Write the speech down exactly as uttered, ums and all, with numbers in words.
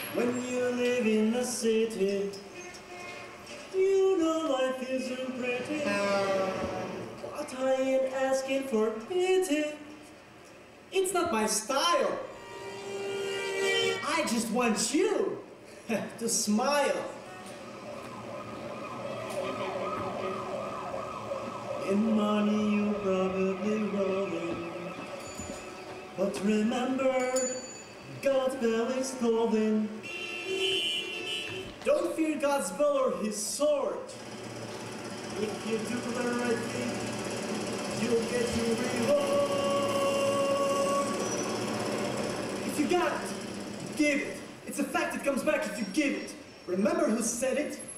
When you live in a city, you know life isn't pretty. But I ain't asking for pity. It's not my style. I just want you to smile. In money you probably rolling, but remember, God's belly's golden. Don't fear God's bell or his sword. If you do the right thing, you'll get your reward. If you got it, give it. It's a fact, it comes back if you give it. Remember who said it?